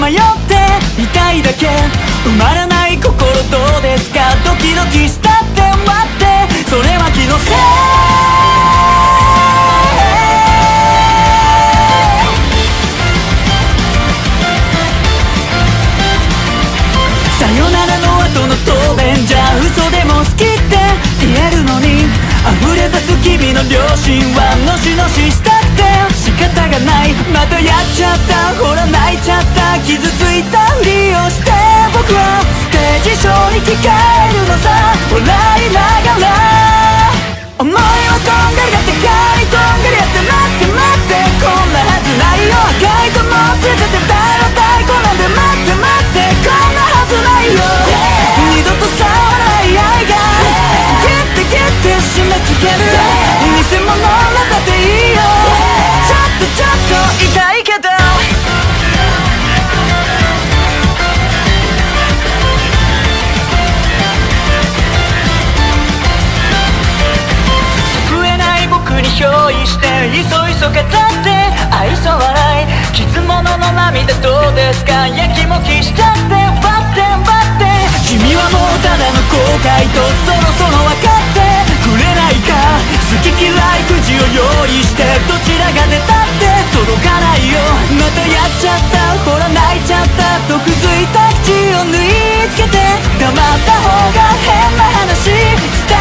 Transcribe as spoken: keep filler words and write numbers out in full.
迷って痛いだけ埋まらない心どうですか。ドキドキしたって待ってそれは気のせい。さよならの後の答弁じゃ嘘でも好きって言えるのに溢れ出す君の良心はのしのししたくて仕方がない。またやっちゃったほら泣いちゃった傷ついたふりをして僕はステージ上に着替えるのさ笑いながら。思いはとんがりがってかいとんがりやって待って待ってこんなはずないよ。赤い子もつれてて歌いは太鼓なんで待って待ってこんなはずないよ。二度と触らない愛がギュッてギュッて締め付ける偽物なんだっていいよ。ちょっとちょっと痛いけど救えない僕に憑依していそいそ語って愛想笑い傷物の涙どうですか。やきもきしちゃってバッテンバッテン君はもうただの後悔とそろそろ分かってくれないか。好き嫌いくじを用意してどちらが出たって届かないよ。またやっちゃったほら泣いちゃった毒づいた口を縫い付けて黙った方が変な話。